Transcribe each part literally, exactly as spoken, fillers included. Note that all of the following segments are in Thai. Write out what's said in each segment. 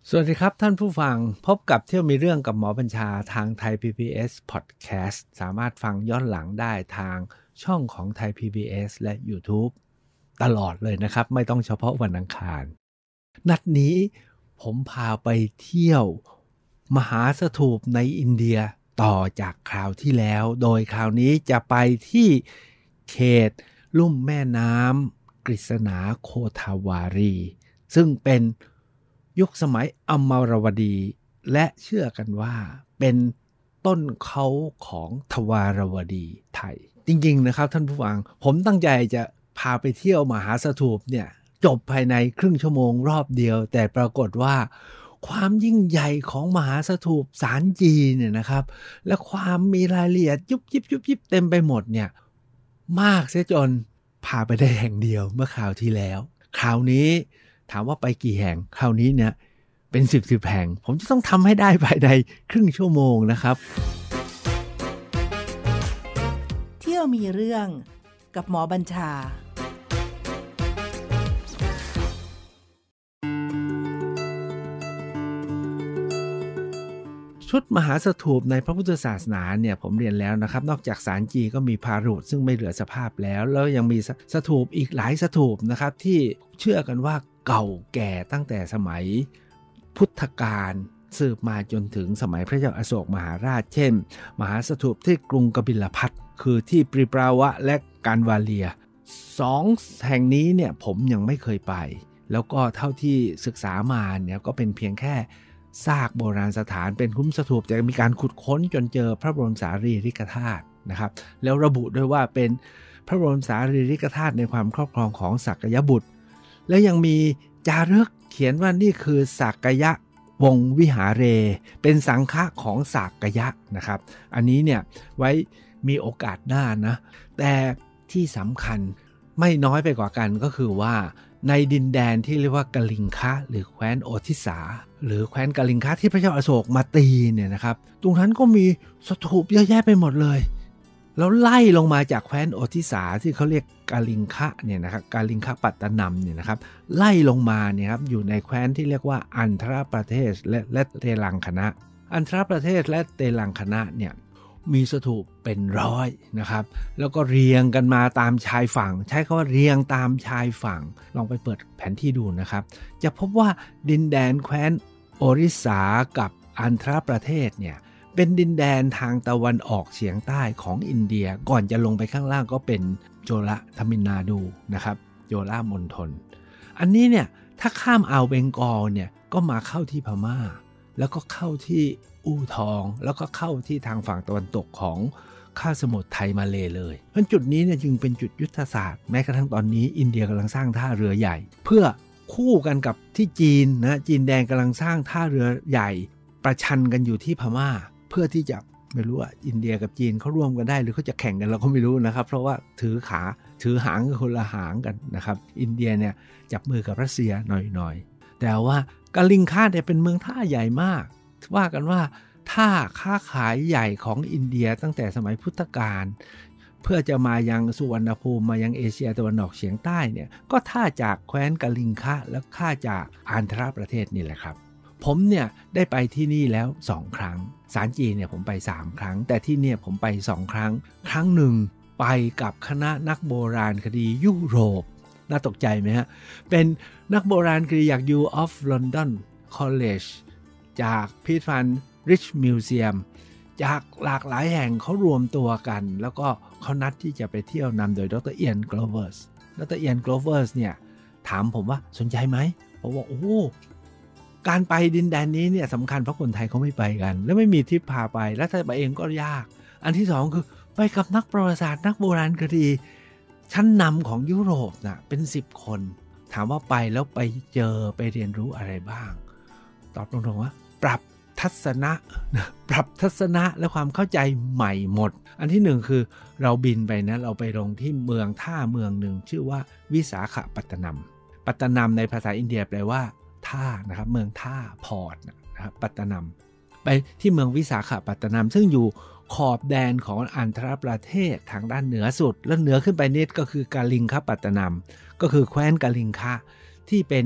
สวัสดีครับท่านผู้ฟังพบกับเที่ยวมีเรื่องกับหมอบัญชาทางไทย พี บี เอส Podcast สามารถฟังย้อนหลังได้ทางช่องของไทย พี บี เอส และ YouTube ตลอดเลยนะครับไม่ต้องเฉพาะวันอังคารนัดนี้ผมพาไปเที่ยวมหาสถูปในอินเดียต่อจากคราวที่แล้วโดยคราวนี้จะไปที่เขตลุ่มแม่น้ำกฤษณาโคทาวารีซึ่งเป็นยุคสมัยอมรวดีและเชื่อกันว่าเป็นต้นเขาของทวารวดีไทยจริงๆนะครับท่านผู้ฟังผมตั้งใจจะพาไปเที่ยวมหาสถูปเนี่ยจบภายในครึ่งชั่วโมงรอบเดียวแต่ปรากฏว่าความยิ่งใหญ่ของมหาสถูปสารจีนเนี่ยนะครับและความมีรายละเอียดยุบยิบยุบยิบเต็มไปหมดเนี่ยมากเสียจนพาไปได้แห่งเดียวเมื่อคราวที่แล้วคราวนี้ถามว่าไปกี่แห่งคราวนี้เนี่ยเป็นสิบสิบแห่งผมจะต้องทำให้ได้ภายในครึ่งชั่วโมงนะครับเที่ยวมีเรื่องกับหมอบัญชาชุดมหาสถูปในพระพุทธศาสนาเนี่ยผมเรียนแล้วนะครับนอกจากศาลจีก็มีพารุซึ่งไม่เหลือสภาพแล้วแล้วยังมีสถูปอีกหลายสถูปนะครับที่เชื่อกันว่าเก่าแก่ตั้งแต่สมัยพุทธกาลสืบมาจนถึงสมัยพระเจ้าอโศกมหาราชเช่นมหาสถูปที่กรุงกบิลพัสต์คือที่ปริปราวะและการวาเลียสองแห่งนี้เนี่ยผมยังไม่เคยไปแล้วก็เท่าที่ศึกษามาเนี่ยก็เป็นเพียงแค่ซากโบราณสถานเป็นคุ้มสถูปแต่มีการขุดค้นจนเจอพระบรมสารีริกธาตุนะครับแล้วระบุด้วยว่าเป็นพระบรมสารีริกธาตุในความครอบครองของสักยบุตรและยังมีจารึกเขียนว่านี่คือสักยะวงวิหาเรเป็นสังฆะของสักยะนะครับอันนี้เนี่ยไว้มีโอกาสหน้านะแต่ที่สำคัญไม่น้อยไปกว่ากันก็คือว่าในดินแดนที่เรียกว่ากลิงคะหรือแคว้นโอทิสาหรือแคว้นกลิงคะที่พระเจ้าอโศกมาตีเนี่ยนะครับตรงนั้นก็มีสถูปเยอะแยะไปหมดเลยแล้วไล่ลงมาจากแคว้นโอทิสาที่เขาเรียกกาลิงคะเนี่ยนะครับกาลิงคะปัตตนัมเนี่ยนะครับไล่ลงมาเนี่ยครับอยู่ในแคว้นที่เรียกว่าอันธรประเทศและและเตลังคณะอันธรประเทศและเตลังคณะเนี่ยมีสถูปเป็นร้อยนะครับแล้วก็เรียงกันมาตามชายฝั่งใช้คำว่าเรียงตามชายฝั่งลองไปเปิดแผนที่ดูนะครับจะพบว่าดินแดนแคว้นโอริสากับอันธรประเทศเนี่ยเป็นดินแดนทางตะวันออกเฉียงใต้ของอินเดียก่อนจะลงไปข้างล่างก็เป็นโจลทมินนาดูนะครับโจลามณฑลอันนี้เนี่ยถ้าข้ามอ่าวเบงกอลเนี่ยก็มาเข้าที่พม่าแล้วก็เข้าที่อู่ทองแล้วก็เข้าที่ทางฝั่งตะวันตกของคาบสมุทรไทยมาเลเลยเพราะจุดนี้เนี่ยจึงเป็นจุดยุทธศาสตร์แม้กระทั่งตอนนี้อินเดียกำลังสร้างท่าเรือใหญ่เพื่อคู่กันกับที่จีนนะจีนแดงกำลังสร้างท่าเรือใหญ่ประชันกันอยู่ที่พม่าเพื่อที่จะไม่รู้ว่าอินเดียกับจีนเขาร่วมกันได้หรือเขาจะแข่งกันเราก็ไม่รู้นะครับเพราะว่าถือขาถือหางคนละหางกันนะครับอินเดียเนี่ยจับมือกับรัสเซียหน่อยๆแต่ว่ากาลิงคะเนี่ยเป็นเมืองท่าใหญ่มากว่ากันว่าท่าค้าขายใหญ่ของอินเดียตั้งแต่สมัยพุทธกาลเพื่อจะมายังสุวรรณภูมิมายังเอเชียตะวันออกเฉียงใต้เนี่ยก็ท่าจากแคว้นกาลิงคะและท่าจากอันธรประเทศนี่แหละครับผมเนี่ยได้ไปที่นี่แล้วสองครั้งศาลจีนเนี่ยผมไปสามครั้งแต่ที่เนี่ยผมไปสองครั้งครั้งหนึ่งไปกับคณะนักโบราณคดียุโรปน่าตกใจไหมฮะเป็นนักโบราณคดีจาก U of London College จากพิพิธภัณฑ์Rich Museum จากหลากหลายแห่งเขารวมตัวกันแล้วก็เขานัดที่จะไปเที่ยวนำโดยดรเอียน โกลเวอร์ส ดรเอียน โกลเวอร์สเนี่ยถามผมว่าสนใจไหมผมว่าโอ้การไปดินแดนนี้เนี่ยสำคัญเพราะคนไทยเขาไม่ไปกันแล้วไม่มีทริปพาไปแล้วถ้าไปเองก็ยากอันที่สองคือไปกับนักประวัติศาสตร์นักโบราณคดีชั้นนำของยุโรปนะเป็นสิบคนถามว่าไปแล้วไปเจอไปเรียนรู้อะไรบ้างตอบตรงๆว่าปรับทัศนะปรับทัศนะและความเข้าใจใหม่หมดอันที่หนึ่งคือเราบินไปนะเราไปลงที่เมืองท่าเมืองหนึ่งชื่อว่าวิสาขปัตตนัมปัตตนัมในภาษาอินเดียแปลว่าท่านะครับเมืองท่าพอร์ตนะครับปัตตนัมไปที่เมืองวิสาขปัตตนัมซึ่งอยู่ขอบแดนของอันธรประเทศทางด้านเหนือสุดแล้วเหนือขึ้นไปนิดก็คือกาลิงคะปัตตนัมก็คือแคว้นกาลิงคะที่เป็น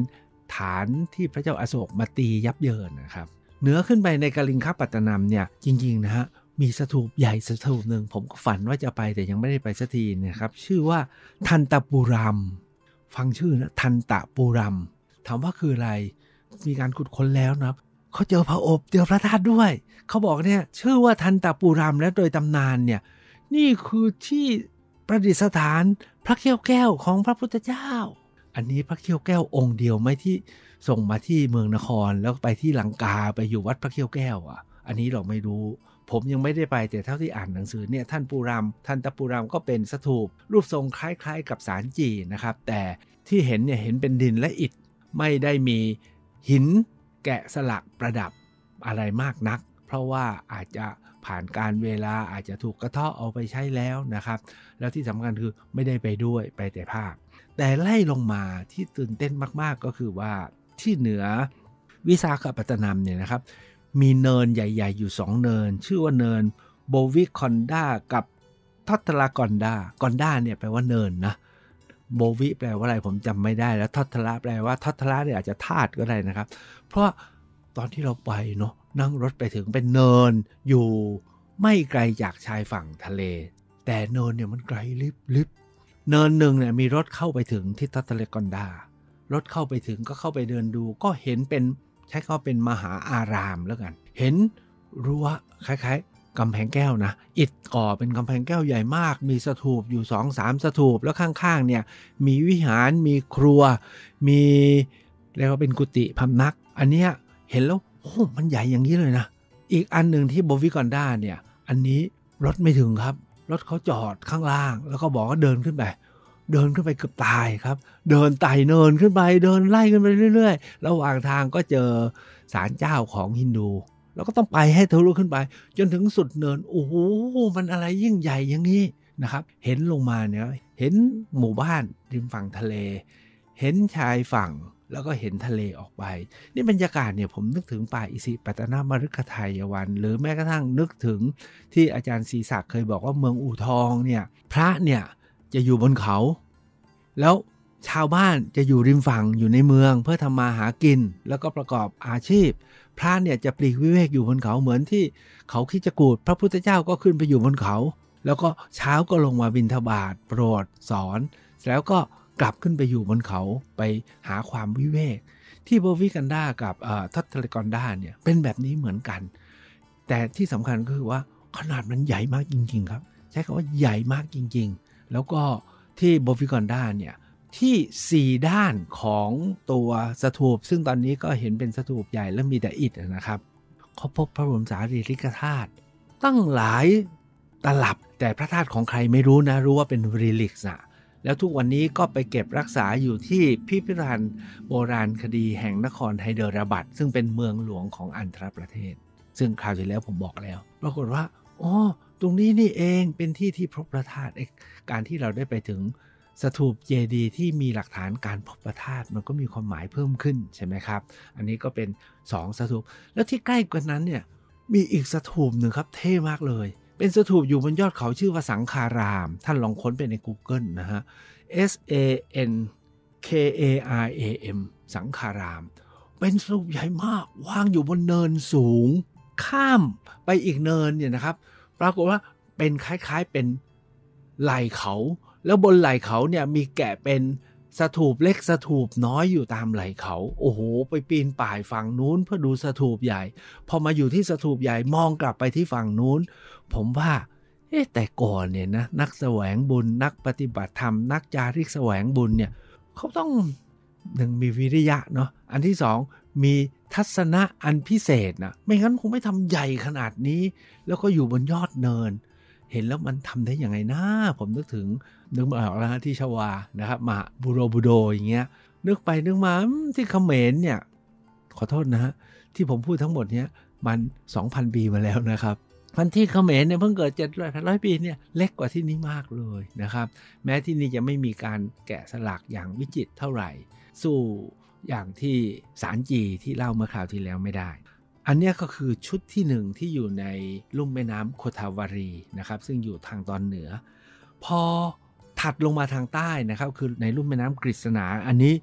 ฐานที่พระเจ้าอโศกมาตียับเยินนะครับเหนือขึ้นไปในกลิงคปัตตนมเนี่ยจริงๆนะฮะมีสถูปใหญ่สถูปหนึ่งผมก็ฝันว่าจะไปแต่ยังไม่ได้ไปสักทีนะครับชื่อว่าทันตปุรัมฟังชื่อนะทันตปุรัมถามว่าคืออะไรมีการขุดค้นแล้วนะครับเขาเจอพระอบเจอพระธาตุด้วยเขาบอกเนี่ยชื่อว่าทันตปุรัมและโดยตำนานเนี่ยนี่คือที่ประดิษฐานพระเขี้ยวแก้วของพระพุทธเจ้าอันนี้พระเขี้ยวแก้วองค์เดียวไม่ที่ส่งมาที่เมืองนครแล้วไปที่ลังกาไปอยู่วัดพระเขี้ยวแก้วอ่ะอันนี้เราไม่รู้ผมยังไม่ได้ไปแต่เท่าที่อ่านหนังสือเนี่ยท่านปุรัมทันตปุรัมก็เป็นสถูปรูปทรงคล้ายๆกับศาลจีนะครับแต่ที่เห็นเนี่ยเห็นเป็นดินและอิฐไม่ได้มีหินแกะสลักประดับอะไรมากนักเพราะว่าอาจจะผ่านการเวลาอาจจะถูกกระเทาะเอาไปใช้แล้วนะครับแล้วที่สำคัญคือไม่ได้ไปด้วยไปแต่ภาพแต่ไล่ลงมาที่ตื่นเต้นมากๆก็คือว่าที่เหนือวิสาขปัตตนมเนี่ยนะครับมีเนินใหญ่ๆอยู่สองเนินชื่อว่าเนินโบวิคอนดากับทอตลากอนดากอนดาเนี่ยแปลว่าเนินนะโบวิแปลว่าอะไรผมจำไม่ได้แล้วทอตละแปลว่าทอตละเนี่ยอาจจะธาตุก็ได้นะครับเพราะตอนที่เราไปเนาะนั่งรถไปถึงเป็นเนินอยู่ไม่ไกลจากชายฝั่งทะเลแต่เนินเนี่ยมันไกลลิบๆเนินหนึ่งเนี่ยมีรถเข้าไปถึงที่ทอตลากอนดารถเข้าไปถึงก็เข้าไปเดินดูก็เห็นเป็นใช้คำว่าเป็นมหาอารามแล้วกันเห็นรั้วคล้ายๆกำแพงแก้วนะอิฐก่อเป็นกำแพงแก้วใหญ่มากมีสถูปอยู่ สองสาม สถูปแล้วข้างๆเนี่ยมีวิหารมีครัวมีเรียกว่าเป็นกุฏิพำนักอันเนี้ยเห็นแล้วโอ้มันใหญ่อย่างนี้เลยนะอีกอันหนึ่งที่โบวิคอนดาเนี่ยอันนี้รถไม่ถึงครับรถเขาจอดข้างล่างแล้วก็บอกว่าเดินขึ้นไปเดินขึ้นไปเกือบตายครับเดินไต่เนินขึ้นไปเดินไล่ขึ้นไปเรื่อยๆระหว่างทางก็เจอศาลเจ้าของฮินดูแล้วก็ต้องไปให้ทะลุขึ้นไปจนถึงสุดเนินโอ้โหมันอะไรยิ่งใหญ่อย่างนี้นะครับเห็นลงมาเนี่ยเห็นหมู่บ้านริมฝั่งทะเลเห็นชายฝั่งแล้วก็เห็นทะเลออกไปนี่บรรยากาศเนี่ยผมนึกถึงป่าอิสิปตนมฤคทายวันหรือแม้กระทั่งนึกถึงที่อาจารย์ศรีศักดิ์เคยบอกว่าเมืองอู่ทองเนี่ยพระเนี่ยจะอยู่บนเขาแล้วชาวบ้านจะอยู่ริมฝั่งอยู่ในเมืองเพื่อทำมาหากินแล้วก็ประกอบอาชีพพระเนี่ยจะปลีกวิเวกอยู่บนเขาเหมือนที่เขาคิดจะกูดพระพุทธเจ้าก็ขึ้นไปอยู่บนเขาแล้วก็เช้าก็ลงมาบิณฑบาตโปรดสอนแล้วก็กลับขึ้นไปอยู่บนเขาไปหาความวิเวกที่โบวิกันดากับทอตเลกอนดาเนี่ยเป็นแบบนี้เหมือนกันแต่ที่สำคัญก็คือว่าขนาดมันใหญ่มากจริงๆครับใช้คำว่าใหญ่มากจริงๆแล้วก็ที่โบวิกันดาเนี่ยที่สี่ด้านของตัวสถูปซึ่งตอนนี้ก็เห็นเป็นสถูปใหญ่และมีแต่อิฐนะครับเขาพบพระบรมสารีริกธาตุตั้งหลายตลับแต่พระธาตุของใครไม่รู้นะรู้ว่าเป็นรีลิกส์นะแล้วทุกวันนี้ก็ไปเก็บรักษาอยู่ที่พิพิธภัณฑ์โบราณคดีแห่งนครไฮเดราบัดซึ่งเป็นเมืองหลวงของอันธรประเทศซึ่งคราวที่แล้วผมบอกแล้วปรากฏว่าอ๋อตรงนี้นี่เองเป็นที่ที่พบพระธาตุการที่เราได้ไปถึงสถูปเจดีย์ที่มีหลักฐานการพบพระธาตุมันก็มีความหมายเพิ่มขึ้นใช่ไหมครับอันนี้ก็เป็นสองสถูปแล้วที่ใกล้กว่านั้นเนี่ยมีอีกสถูปหนึ่งครับเท่มากเลยเป็นสถูปอยู่บนยอดเขาชื่อว่าสังฆารามท่านลองค้นไปใน Google นะฮะ S A N K A R A M สังฆารามเป็นสถูปใหญ่มากวางอยู่บนเนินสูงข้ามไปอีกเนินเนี่ยนะครับปรากฏว่าเป็นคล้ายๆเป็นไหล่เขาแล้วบนไหล่เขาเนี่ยมีแกะเป็นสถูปเล็กสถูปน้อยอยู่ตามไหล่เขาโอ้โหไปปีนป่ายฝั่งนู้นเพื่อดูสถูปใหญ่พอมาอยู่ที่สถูปใหญ่มองกลับไปที่ฝั่งนู้นผมว่าเอ๊ะแต่ก่อนเนี่ยนะนักแสวงบุญนักปฏิบัติธรรมนักจาริกแสวงบุญเนี่ยเขาต้องหนึ่งมีวิริยะเนาะอันที่สองมีทัศนะอันพิเศษนะไม่งั้นคงไม่ทำใหญ่ขนาดนี้แล้วก็อยู่บนยอดเนินเห็นแล้วมันทำได้ยังไงนะผมนึกถึงนึกมาออกแล้วที่ชวานะครับมาบูโรบูโดอย่างเงี้ยนึกไปนึกมาที่เขมรเนี่ยขอโทษนะฮะที่ผมพูดทั้งหมดเนี้ยมัน สองพัน ปีมาแล้วนะครับพันที่เขมรเนี่ยเพิ่งเกิดเจ็ดร้อยปีเนี่ยเล็กกว่าที่นี่มากเลยนะครับแม้ที่นี่จะไม่มีการแกะสลักอย่างวิจิตรเท่าไหร่สู้อย่างที่ศาลจีที่เล่าเมื่อคราวที่แล้วไม่ได้อันนี้ก็คือชุดที่หนึ่งที่อยู่ในลุ่มแม่น้ำโคทาวารีนะครับซึ่งอยู่ทางตอนเหนือพอถัดลงมาทางใต้นะครับคือในลุ่มแม่น้ำกฤษณาอันนี้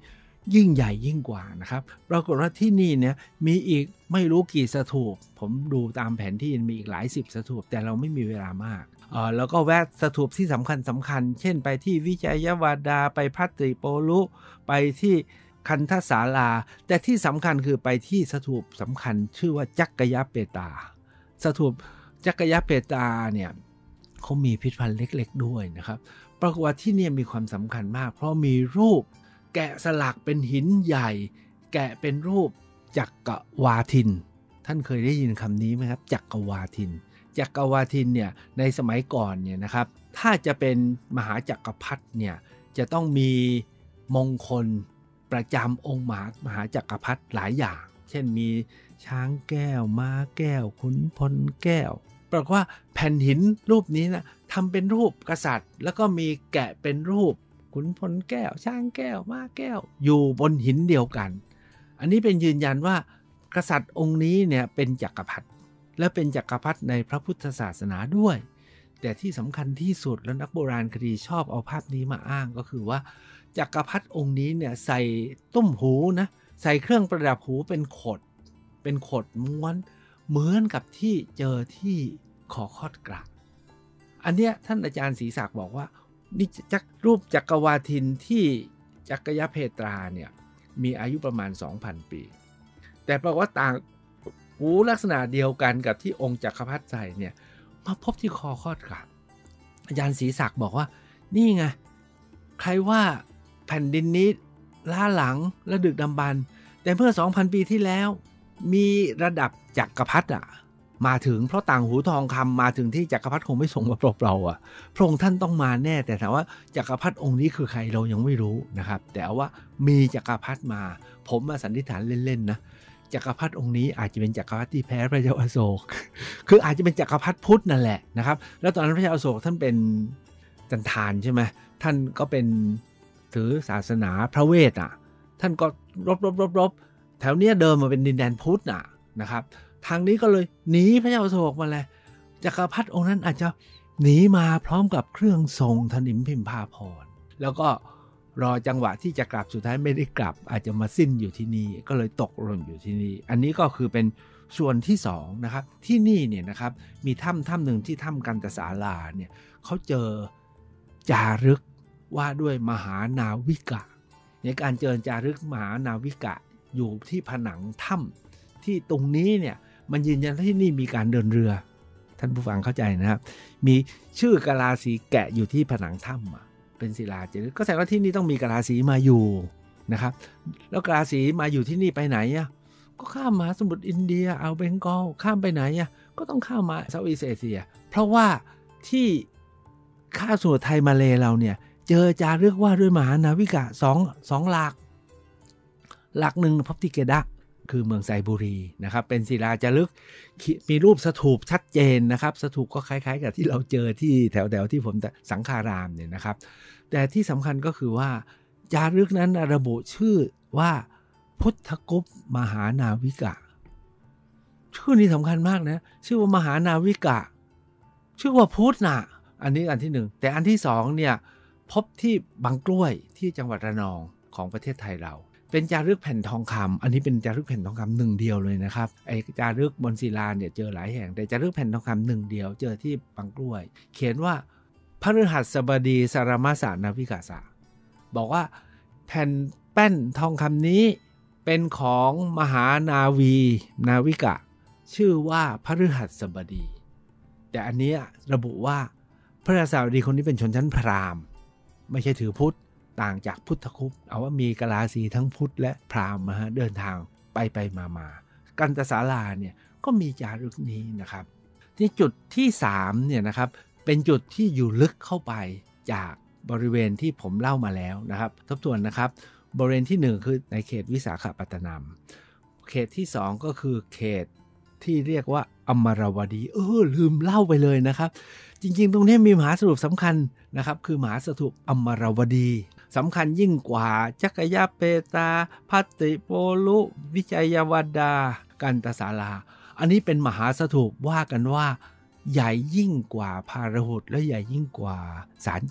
ยิ่งใหญ่ยิ่งกว่านะครับปรากฏว่าที่นี่เนี่ยมีอีกไม่รู้กี่สถูปผมดูตามแผนที่มีอีกหลายสิบสถูปแต่เราไม่มีเวลามากเอ่อแล้วก็แวะสถูปที่สำคัญสำคัญเช่นไปที่วิจัยวาดาไปพัตติโปลุไปที่คันธศาลาแต่ที่สำคัญคือไปที่สถูปสำคัญชื่อว่าจักรยเปตาสถูปจักรยเปตาเนี่ยเขามีพิพิธภัณฑ์เล็กๆด้วยนะครับปรากฏว่าที่นี่มีความสำคัญมากเพราะมีรูปแกะสลักเป็นหินใหญ่แกะเป็นรูปจักรวาทินท่านเคยได้ยินคำนี้ไหมครับจักรวาทินจักรวาทินเนี่ยในสมัยก่อนเนี่ยนะครับถ้าจะเป็นมหาจักรพรรดิเนี่ยจะต้องมีมงคลประจำองค์มหามหาจักรพรรดิหลายอย่างเช่นมีช้างแก้วม้าแก้วขุนพลแก้วปรากฏว่าแผ่นหินรูปนี้นะทำเป็นรูปกษัตริย์แล้วก็มีแกะเป็นรูปขุนพลแก้วช้างแก้วม้าแก้วอยู่บนหินเดียวกันอันนี้เป็นยืนยันว่ากษัตริย์องค์นี้เนี่ยเป็นจักรพรรดิและเป็นจักรพรรดิในพระพุทธศาสนาด้วยแต่ที่สำคัญที่สุดแล้วนักโบราณคดีชอบเอาภาพนี้มาอ้างก็คือว่าจักรพรรดิองค์นี้เนี่ยใส่ตุ้มหูนะใส่เครื่องประดับหูเป็นขดเป็นขดม้วนเหมือนกับที่เจอที่ขอคอดกระอันเนี้ยท่านอาจารย์ศรีศักดิ์บอกว่านี่จักรูปจักรวาทินที่จักรยเพตราเนี่ยมีอายุประมาณ สองพัน ปีแต่แปลว่าต่างหูลักษณะเดียวกันกับที่องค์จักรพรรดิใส่เนี่ยมาพบที่คอคอดกระอาจารย์ศรีศักดิ์บอกว่านี่ไงใครว่าแผ่นดินนี้ล้าหลังและดึกดำบรรพ์แต่เมื่อ สองพัน ปีที่แล้วมีระดับจักรพรรดิอ่ะมาถึงเพราะต่างหูทองคำมาถึงที่จักรพรรดิคงไม่ส่งมาเปล่าๆอ่ะพระองค์ท่านต้องมาแน่แต่ถามว่าจักรพรรดิองค์นี้คือใครเรายังไม่รู้นะครับแต่ว่ามีจักรพรรดิมาผมมาสันนิษฐานเล่นๆนะจักรพรรดิองค์นี้อาจจะเป็นจักรพรรดิที่แพ้พระเจ้าอโศก คืออาจจะเป็นจักรพรรดิพุทธนั่นแหละนะครับแล้วตอนนั้นพระเจ้าอโศกท่านเป็นจันทานใช่ไหมท่านก็เป็นถือศาสนาพระเวทอ่ะท่านก็รบรบรบรบแถวเนี้ยเดิมมาเป็นดินแดนพุทธน่ะนะครับทางนี้ก็เลยหนีพระเจ้าอโศกมาเลยจักรพรรดิองค์นั้นอาจจะหนีมาพร้อมกับเครื่องทรงถนิมพิมพาภรณ์แล้วก็รอจังหวะที่จะกลับสุดท้ายไม่ได้กลับอาจจะมาสิ้นอยู่ที่นี่ก็เลยตกหล่นอยู่ที่นี่อันนี้ก็คือเป็นส่วนที่สองนะครับที่นี่เนี่ยนะครับมีถ้ำถ้ำหนึ่งที่ถ้ำกันตศาลาเนี่ยเขาเจอจารึกว่าด้วยมหานาวิกะในการเจอจารึกมหานาวิกะอยู่ที่ผนังถ้ำที่ตรงนี้เนี่ยมันยืนยันว่าที่นี่มีการเดินเรือท่านผู้ฟังเข้าใจนะครับมีชื่อกะลาสีแกะอยู่ที่ผนังถ้ำเป็นศิลาจารึกก็แสดงว่าที่นี่ต้องมีกะลาสีมาอยู่นะครับแล้วกะลาสีมาอยู่ที่นี่ไปไหนอ่ะก็ข้ามมหาสมุทรอินเดียเอาเบงกอลข้ามไปไหนอ่ะก็ต้องข้ามมาเซาท์อีสต์เอเชียเพราะว่าที่คาบสมุทรไทยมาเลเราเนี่ยเจอจารึกว่าด้วยมหานาวิกะสองสองหลักหลักหนึ่งพบที่เกดะคือเมืองไซบุรีนะครับเป็นศิลาจารึกมีรูปสถูปชัดเจนนะครับสถูปก็คล้ายๆกับที่เราเจอที่แถวๆที่ผมสังฆารามเนี่ยนะครับแต่ที่สำคัญก็คือว่าจารึกนั้นระบุชื่อว่าพุทธกุปมหานาวิกะชื่อนี้สำคัญมากนะชื่อว่ามหานาวิกะชื่อว่าพุทธนะอันนี้อันที่หนึ่งแต่อันที่สองเนี่ยพบที่บางกล้วยที่จังหวัดระนองของประเทศไทยเราเป็นจารึกแผ่นทองคำอันนี้เป็นจารึกแผ่นทองคำหนึ่งเดียวเลยนะครับไอจารึกบนศิลาเนี่ยเจอหลายแห่งแต่จารึกแผ่นทองคำหนึ่งเดียวเจอที่บางกล้วยเขียนว่าพฤหัสบดีสารมาสานาวิกาสาบอกว่าแผ่นแป้นทองคำนี้เป็นของมหานาวีนาวิกะชื่อว่าพฤหัสบดีแต่อันนี้ระบุว่าพฤหัสบดีคนนี้เป็นชนชั้นพราหมณ์ไม่ใช่ถือพุทธต่างจากพุทธคุปเอาว่ามีกะลาสีทั้งพุทธและพราหมณ์มาเดินทางไปไปมามากันตศาลาเนี่ยก็มีจารึกนี้นะครับที่จุดที่สามเนี่ยนะครับเป็นจุดที่อยู่ลึกเข้าไปจากบริเวณที่ผมเล่ามาแล้วนะครับทบทวนนะครับบริเวณที่หนึ่งคือในเขตวิสาขปัตตนมเขตที่สองก็คือเขตที่เรียกว่าอมรวดีเออลืมเล่าไปเลยนะครับจริงๆตรงนี้มีมหาสถูปสำคัญนะครับคือมหาสถูปอมรวดีสำคัญยิ่งกว่าจักรยเปตาพัตติโปลุวิจัยวดากันตศาลาอันนี้เป็นมหาสถูปว่ากันว่าใหญ่ยิ่งกว่าพาราหุตและใหญ่ยิ่งกว่าสารจี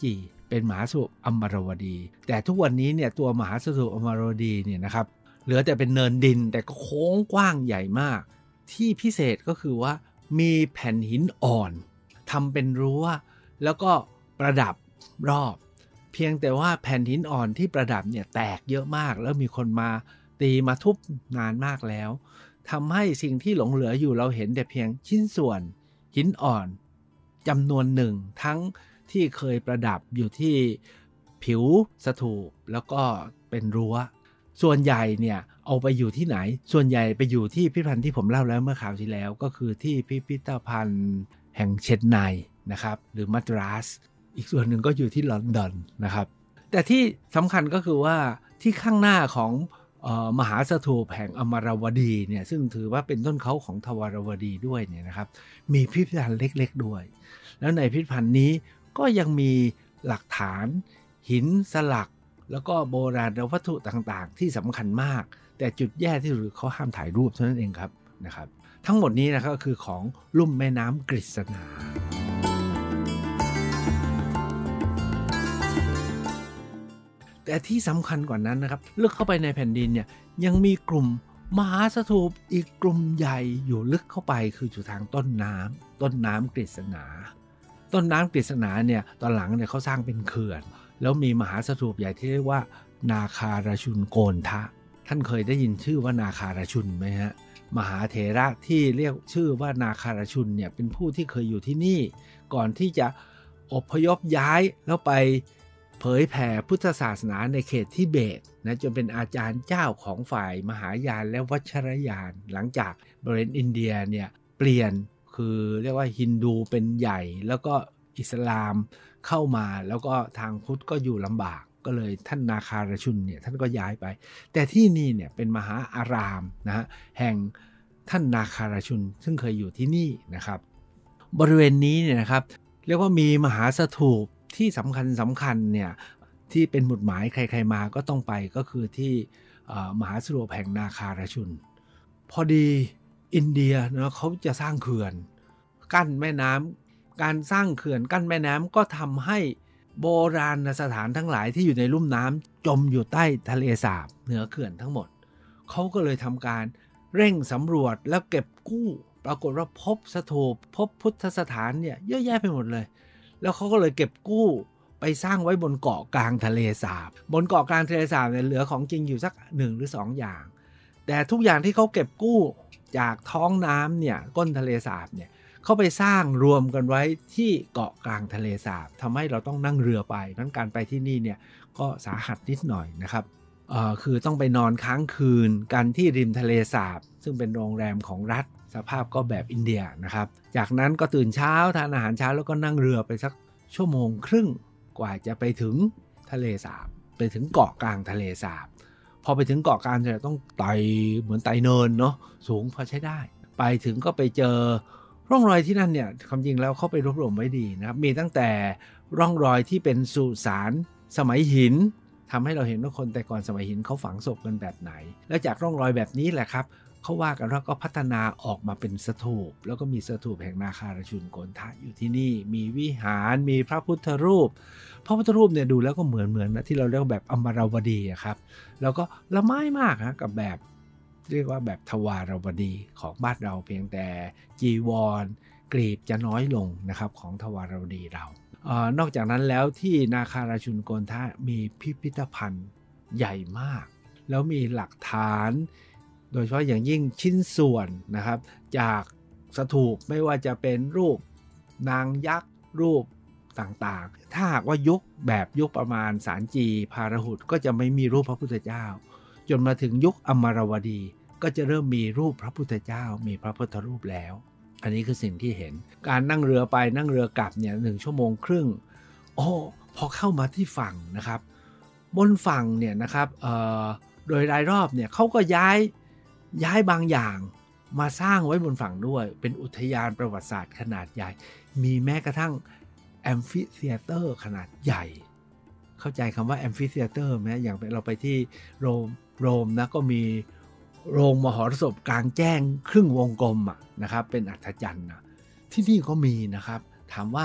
เป็นมหาสมุทรอมรวดีแต่ทุกวันนี้เนี่ยตัวมหาสมุทรอมรวดีเนี่ยนะครับเหลือแต่เป็นเนินดินแต่ก็โค้งกว้างใหญ่มากที่พิเศษก็คือว่ามีแผ่นหินอ่อนทำเป็นรั้วแล้วก็ประดับรอบเพียงแต่ว่าแผ่นหินอ่อนที่ประดับเนี่ยแตกเยอะมากแล้วมีคนมาตีมาทุบนานมากแล้วทำให้สิ่งที่หลงเหลืออยู่เราเห็นแต่เพียงชิ้นส่วนหินอ่อนจำนวนหนึ่งทั้งที่เคยประดับอยู่ที่ผิวสถูปแล้วก็เป็นรั้วส่วนใหญ่เนี่ยเอาไปอยู่ที่ไหนส่วนใหญ่ไปอยู่ที่พิพิธภัณฑ์ที่ผมเล่าแล้วเมื่อคราวที่แล้วก็คือที่พิพิธภัณฑ์แห่งเชนไนนะครับหรือมัดราสอีกส่วนหนึ่งก็อยู่ที่ลอนดอนนะครับแต่ที่สำคัญก็คือว่าที่ข้างหน้าของเอ่อมหาสถูปแห่งอมรวดีเนี่ยซึ่งถือว่าเป็นต้นเขาของทวารวดีด้วยเนี่ยนะครับมีพิพิธภัณฑ์เล็กๆด้วยแล้วในพิพิธภัณฑ์นี้ก็ยังมีหลักฐานหินสลักแล้วก็โบราณวัตถุต่างๆที่สำคัญมากแต่จุดแย่ที่สุดเขาห้ามถ่ายรูปเท่านั้นเองครับนะครับทั้งหมดนี้นะครับก็คือของลุ่มแม่น้ำกฤษณาแต่ที่สำคัญกว่านั้นนะครับลึกเข้าไปในแผ่นดินเนี่ยยังมีกลุ่มมหาสถูปอีกกลุ่มใหญ่อยู่ลึกเข้าไปคืออยู่ทางต้นน้ำต้นน้ำกฤษณาต้นน้ำกฤษณาเนี่ยตอนหลังเนี่ยเขาสร้างเป็นเขื่อนแล้วมีมหาสถูปใหญ่ที่เรียกว่านาคาราชุนโกนทะท่านเคยได้ยินชื่อว่านาคาราชุนไหมฮะมหาเถระที่เรียกชื่อว่านาคาราชุนเนี่ยเป็นผู้ที่เคยอยู่ที่นี่ก่อนที่จะอพยพย้ายแล้วไปเผยแผ่พุทธศาสนาในเขตทิเบตนะจนเป็นอาจารย์เจ้าของฝ่ายมหายานและวัชรยานหลังจากบริเวณอินเดียเนี่ยเปลี่ยนคือเรียกว่าฮินดูเป็นใหญ่แล้วก็อิสลามเข้ามาแล้วก็ทางพุทธก็อยู่ลำบากก็เลยท่านนาคาราชุนเนี่ยท่านก็ย้ายไปแต่ที่นี่เนี่ยเป็นมหาอารามนะฮะแห่งท่านนาคาราชุนซึ่งเคยอยู่ที่นี่นะครับบริเวณนี้เนี่ยนะครับเรียกว่ามีมหาสถูปที่สำคัญสำคัญเนี่ยที่เป็นหมุดหมายใครๆมาก็ต้องไปก็คือที่มหาสถูปแห่งนาคาราชุนพอดีอินเดียเนาะเขาจะสร้างเขื่อนกั้นแม่น้ำการสร้างเขื่อนกั้นแม่น้ำก็ทำให้โบราณสถานทั้งหลายที่อยู่ในลุ่มน้ำจมอยู่ใต้ทะเลสาบเหนือเขื่อนทั้งหมดเขาก็เลยทำการเร่งสำรวจแล้วเก็บกู้ปรากฏว่าพบสถูปพบพุทธสถานเนี่ยเยอะแยะไปหมดเลยแล้วเขาก็เลยเก็บกู้ไปสร้างไว้บนเกาะกลางทะเลสาบบนเกาะกลางทะเลสาบเนี่ยเหลือของจริงอยู่สักหนึ่งหรือสองอย่างแต่ทุกอย่างที่เขาเก็บกู้จากท้องน้ำเนี่ยก้นทะเลสาบเนี่ยเขาไปสร้างรวมกันไว้ที่เกาะกลางทะเลสาบทำให้เราต้องนั่งเรือไปนั้นการไปที่นี่เนี่ยก็สาหัสนิดหน่อยนะครับเอ่อคือต้องไปนอนค้างคืนกันที่ริมทะเลสาบซึ่งเป็นโรงแรมของรัฐสภาพก็แบบอินเดียนะครับจากนั้นก็ตื่นเช้าทานอาหารเช้าแล้วก็นั่งเรือไปสักชั่วโมงครึ่งกว่าจะไปถึงทะเลสาบไปถึงเกาะกลางทะเลสาบพอไปถึงเกาะกลางจะต้องไต่เหมือนไต่เนินเนาะสูงพอใช้ได้ไปถึงก็ไปเจอร่องรอยที่นั่นเนี่ยความจริงแล้วเขาไปรวบรวมไว้ดีนะครับมีตั้งแต่ร่องรอยที่เป็นสุสานสมัยหินทำให้เราเห็นว่าคนแต่ก่อนสมัยหินเขาฝังศพกันแบบไหนแล้วจากร่องรอยแบบนี้แหละครับเขาว่ากันว่าก็พัฒนาออกมาเป็นสถูปแล้วก็มีสถูปแห่งนาคาราชุนโกนทะอยู่ที่นี่มีวิหารมีพระพุทธรูปพระพุทธรูปเนี่ยดูแล้วก็เหมือนเหมือนนะที่เราเรียกแบบอมรวดีครับแล้วก็ละไม้มากนะกับแบบเรียกว่าแบบทวารวดีของบ้านเราเพียงแต่จีวรกลีบจะน้อยลงนะครับของทวารวดีเราเอ่อนอกจากนั้นแล้วที่นาคาราชุนโกนทะมีพิพิธภัณฑ์ใหญ่มากแล้วมีหลักฐานโดยเฉพาะอย่างยิ่งชิ้นส่วนนะครับจากสถูปไม่ว่าจะเป็นรูปนางยักษ์รูปต่างๆถ้าหากว่ายุคแบบยุคประมาณสารจีพาราหุตก็จะไม่มีรูปพระพุทธเจ้าจนมาถึงยุคอมรวดีก็จะเริ่มมีรูปพระพุทธเจ้ามีพระพุทธรูปแล้วอันนี้คือสิ่งที่เห็นการนั่งเรือไปนั่งเรือกลับเนี่ยหนึ่งชั่วโมงครึ่งโอ้พอเข้ามาที่ฝั่งนะครับบนฝั่งเนี่ยนะครับเอ่อโดยรายรอบเนี่ยเขาก็ย้ายย้ายบางอย่างมาสร้างไว้บนฝั่งด้วยเป็นอุทยานประวัติศาสตร์ขนาดใหญ่มีแม้กระทั่งแอมฟิเธียเตอร์ขนาดใหญ่เข้าใจคำว่าแอมฟิเธียเตอร์ไหมอย่างเราไปที่โรมโรมนะก็มีโรงมหรสพกลางแจ้งครึ่งวงกลมอ่ะนะครับเป็นอัศจรรย์นะที่นี่ก็มีนะครับถามว่า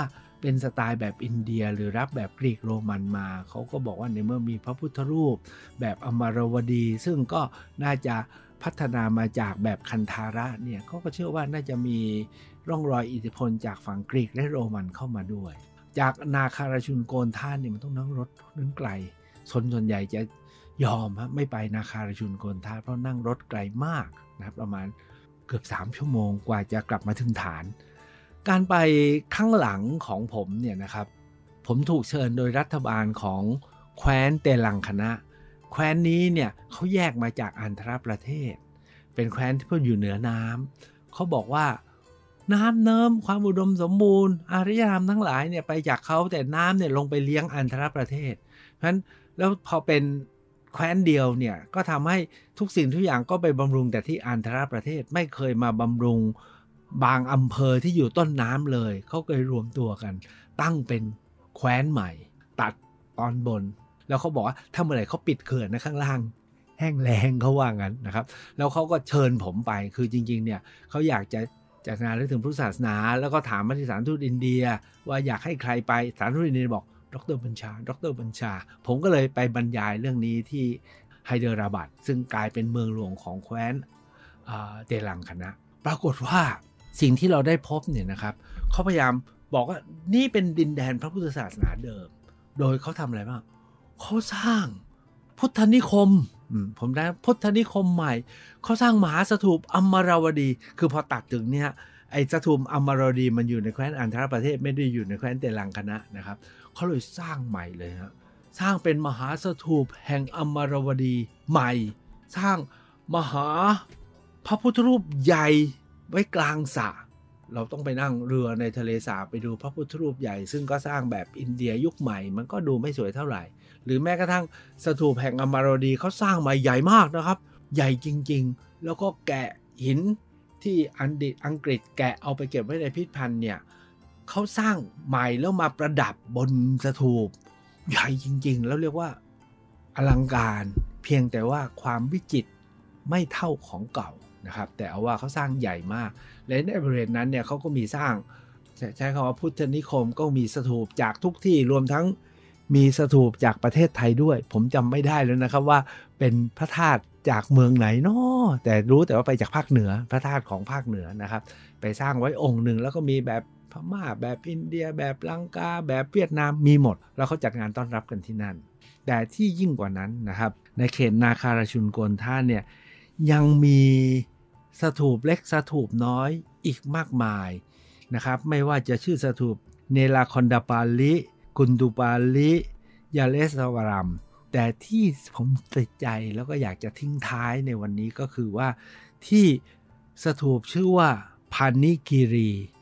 เป็นสไตล์แบบอินเดียหรือรับแบบกรีกโรมันมาเขาก็บอกว่าในเมื่อมีพระพุทธรูปแบบอมรวดีซึ่งก็น่าจะพัฒนามาจากแบบคันธาระเนี่ยเขาก็เชื่อว่าน่าจะมีร่องรอยอิทธิพลจากฝั่งกรีกและโรมันเข้ามาด้วยจากนาคาราชุนโกนท่านเนี่ยมันต้องนั่งรถนั่งไกลชนส่วนใหญ่จะยอมครับไม่ไปนาคาราชุนโกนท่าเพราะนั่งรถไกลมากนะครับประมาณเกือบสามชั่วโมงกว่าจะกลับมาถึงฐานการไปข้างหลังของผมเนี่ยนะครับผมถูกเชิญโดยรัฐบาลของแคว้นเตลังคณะแคว้นนี้เนี่ยเขาแยกมาจากอันธรประเทศเป็นแคว้นที่อยู่เหนือน้ำเขาบอกว่าน้ำเนิ้มความอุดมสมบูรณ์อารยธรรมทั้งหลายเนี่ยไปจากเขาแต่น้ำเนี่ยลงไปเลี้ยงอันธรประเทศเพราะฉะนั้นแล้วพอเป็นแคว้นเดียวเนี่ยก็ทำให้ทุกสิ่งทุกอย่างก็ไปบำรุงแต่ที่อันธรประเทศไม่เคยมาบำรุงบางอำเภอที่อยู่ต้นน้ำเลยเขาเคยรวมตัวกันตั้งเป็นแคว้นใหม่ตัดตอนบนแล้วเขาบอกว่าถ้าเมื่อไหร่เขาปิดเขื่อนนะข้างล่างแห้งแล้งเขาว่างั้นนะครับแล้วเขาก็เชิญผมไปคือจริงๆเนี่ยเขาอยากจะจัดงานเรื่องถึงพุทธศาสนาแล้วก็ถามมาที่สถานทูตอินเดียว่าอยากให้ใครไปสถานทูตอินเดียบอกดร.บัญชาดร.บัญชาผมก็เลยไปบรรยายเรื่องนี้ที่ไฮเดราบัดซึ่งกลายเป็นเมืองหลวงของแคว้นเตลังคณะปรากฏว่าสิ่งที่เราได้พบเนี่ยนะครับเขาพยายามบอกว่านี่เป็นดินแดนพระพุทธศาสนาเดิมโดยเขาทำอะไรบ้างเขาสร้างพุทธนิคมผมได้พุทธนิคมใหม่เขาสร้างมหาสถูปอมรวดีคือพอตัดถึงเนี่ยไอ้สถูปอมรวดีมันอยู่ในแคว้นอันธรประเทศไม่ได้อยู่ในแคว้นเตลังคณะนะครับเขาเลยสร้างใหม่เลยฮะสร้างเป็นมหาสถูปแห่งอมรวดีใหม่สร้างมหาพระพุทธรูปใหญ่ไว้กลางสระเราต้องไปนั่งเรือในทะเลสาบไปดูพระพุทธรูปใหญ่ซึ่งก็สร้างแบบอินเดียยุคใหม่มันก็ดูไม่สวยเท่าไหร่หรือแม้กระทั่งสถูปแห่งอมรวดีเขาสร้างมาใหญ่มากนะครับใหญ่จริงๆแล้วก็แกะหินที่อังกฤษอังกฤษแกะเอาไปเก็บไว้ในพิพิธภัณฑ์เนี่ยเขาสร้างใหม่แล้วมาประดับบนสถูปใหญ่จริงๆแล้วเรียกว่าอลังการเพียงแต่ว่าความวิจิตรไม่เท่าของเก่านะครับแต่เอาว่าเขาสร้างใหญ่มากและในบริเวณนั้นเนี่ยเขาก็มีสร้างใช้คำว่าพุทธนิคมก็มีสถูปจากทุกที่รวมทั้งมีสถูปจากประเทศไทยด้วยผมจำไม่ได้แล้วนะครับว่าเป็นพระธาตุจากเมืองไหนเนาะแต่รู้แต่ว่าไปจากภาคเหนือพระธาตุของภาคเหนือนะครับไปสร้างไว้องค์หนึ่งแล้วก็มีแบบพม่าแบบอินเดียแบบลังกาแบบเวียดนามมีหมดแล้วเขาจัดงานต้อนรับกันที่นั่นแต่ที่ยิ่งกว่านั้นนะครับในเขตนาคาราชุนโกนท่าเนี่ยยังมีสถูปเล็กสถูปน้อยอีกมากมายนะครับไม่ว่าจะชื่อสถูปเนลาคอนดาปาลิกุนดูปาลิยาเลสวารัมแต่ที่ผมติดใจแล้วก็อยากจะทิ้งท้ายในวันนี้ก็คือว่าที่สถูปชื่อว่าพานิกิรี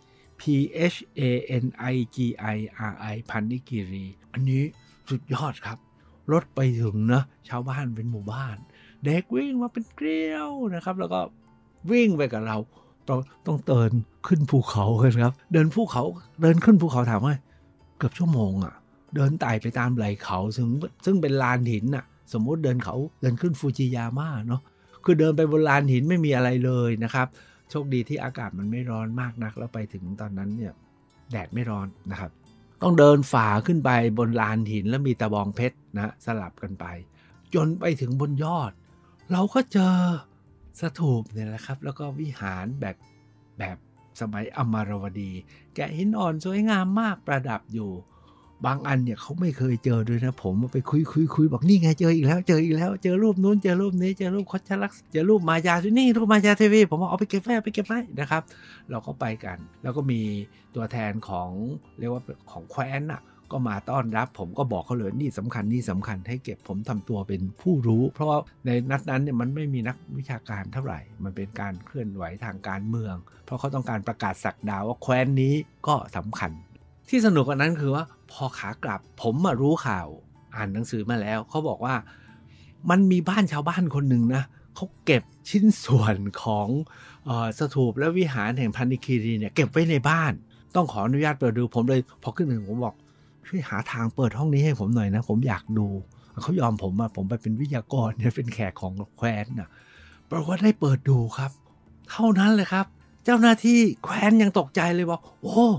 P H A N I G I R I พานิกิรีอันนี้สุดยอดครับรถไปถึงนะชาวบ้านเป็นหมู่บ้านเด็กวิ่งมาเป็นเกลียวนะครับแล้วก็วิ่งไปกับเราต้องต้องเดินขึ้นภูเขากันครับเดินภูเขาเดินขึ้นภูเขาถามว่าเกือบชั่วโมงอ่ะเดินไต่ไปตามไหล่เขาซึ่งซึ่งเป็นลานหินอ่ะสมมติเดินเขาเดินขึ้นฟูจิยาม่าเนาะคือเดินไปบนลานหินไม่มีอะไรเลยนะครับโชคดีที่อากาศมันไม่ร้อนมากนักแล้วไปถึงตอนนั้นเนี่ยแดดไม่ร้อนนะครับต้องเดินฝ่าขึ้นไปบนลานหินแล้วมีตะบองเพชรนะสลับกันไปจนไปถึงบนยอดเราก็เจอสถูปเนี่ยแหละครับแล้วก็วิหารแบบแบบสมัยอมรวดีแกะหินอ่อนสวยงามมากประดับอยู่บางอันเนี่ยเขาไม่เคยเจอด้วยนะผมไปคุยคุยคุยบอกนี่ไงเจออีกแล้วเจออีกแล้วเจอรูปนู้นเจอรูปนี้เจอรูปคชลักษณ์เจอรูปมายานี่รูปมายาเทวีผมเอาไปเก็บไว้ไปเก็บไว้นะครับเราก็ไปกันแล้วก็มีตัวแทนของเรียกว่าของแคว้นน่ะก็มาต้อนรับผมก็บอกเขาเลยนี่สำคัญนี่สำคัญให้เก็บผมทำตัวเป็นผู้รู้เพราะว่าในนัดนั้นเนี่ยมันไม่มีนักวิชาการเท่าไหร่มันเป็นการเคลื่อนไหวทางการเมืองเพราะเขาต้องการประกาศศักดาว่าแคว้นนี้ก็สำคัญที่สนุกกว่านั้นคือว่าพอขากลับผมมารู้ข่าวอ่านหนังสือมาแล้วเขาบอกว่ามันมีบ้านชาวบ้านคนหนึ่งนะเขาเก็บชิ้นส่วนของเอ่อสถูปและวิหารแห่งพานิกิรีเนี่ยเก็บไว้ในบ้านต้องขออนุญาตเปิดดูผมเลยพอขึ้นถึงผมบอกช่วยหาทางเปิดห้องนี้ให้ผมหน่อยนะผมอยากดูเขายอมผมมาผมไปเป็นวิทยากรเนี่ยเป็นแขกของแคว้นนะปรากฏว่าได้เปิดดูครับเท่านั้นเลยครับเจ้าหน้าที่แคว้นยังตกใจเลยบอกโอ้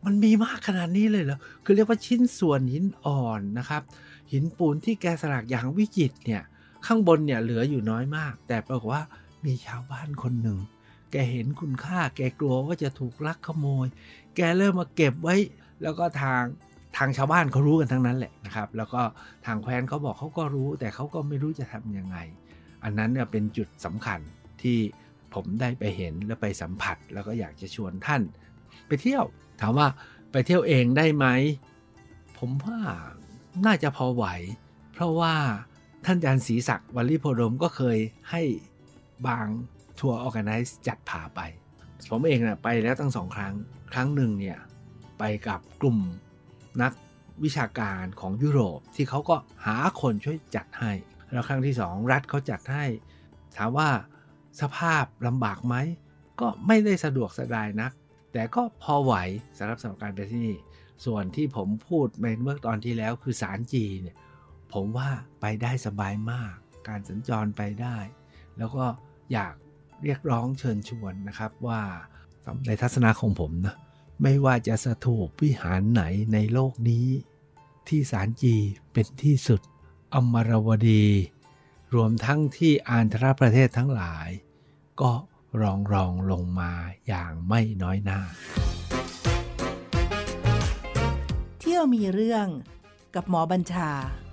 มันมีมากขนาดนี้เลยเหรอคือเรียกว่าชิ้นส่วนหินอ่อนนะครับหินปูนที่แกะสลักอย่างวิจิตรเนี่ยข้างบนเนี่ยเหลืออยู่น้อยมากแต่ปรากฏว่ามีชาวบ้านคนหนึ่งแกเห็นคุณค่าแกกลัวว่าจะถูกลักขโมยแกเริ่มมาเก็บไว้แล้วก็ทางทางชาวบ้านเขารู้กันทั้งนั้นแหละนะครับแล้วก็ทางแคว้นเขาบอกเขาก็รู้แต่เขาก็ไม่รู้จะทำยังไงอันนั้นเนี่ยเป็นจุดสำคัญที่ผมได้ไปเห็นและไปสัมผัสแล้วก็อยากจะชวนท่านไปเที่ยวถามว่าไปเที่ยวเองได้ไหมผมว่าน่าจะพอไหวเพราะว่าท่านอาจารย์ศรีศักดิ์วัลลิโพดมก็เคยให้บางทัวร์ออร์แกไนซ์จัดพาไปผมเองนะไปแล้วตั้งสองครั้งครั้งหนึ่งเนี่ยไปกับกลุ่มนักวิชาการของยุโรปที่เขาก็หาคนช่วยจัดให้แล้วครั้งที่สองรัฐเขาจัดให้ถามว่าสภาพลำบากไหมก็ไม่ได้สะดวกสบายนักแต่ก็พอไหวสำหรับสำหรับการไปที่นี่ส่วนที่ผมพูดในเมื่อตอนที่แล้วคือศาลจีนเนี่ยผมว่าไปได้สบายมากการสัญจรไปได้แล้วก็อยากเรียกร้องเชิญชวนนะครับว่าในทัศนะของผมนะไม่ว่าจะสถูปวิหารไหนในโลกนี้ที่ศาลจีเป็นที่สุดอมรวดีรวมทั้งที่อาณาประเทศทั้งหลายก็รองรองลงมาอย่างไม่น้อยหน้าเที่ยวมีเรื่องกับหมอบัญชา